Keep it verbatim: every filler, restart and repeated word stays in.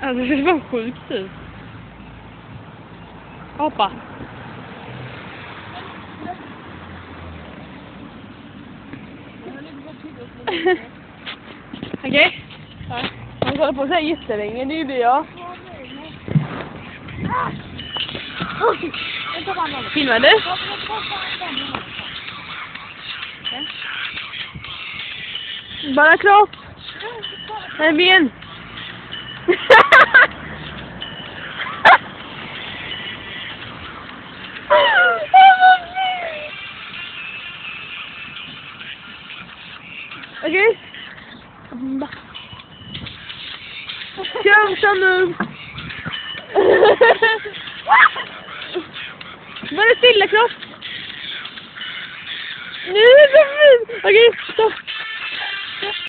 Alltså det var sjukt ut. Hoppa. Okej? Okay. Ja. Han håller på att säga jättelänge, det gjorde jag. Filmar du? Bara kropp. Nej, ben. Okej. Kör nu. Var det stilla kropp? Nu.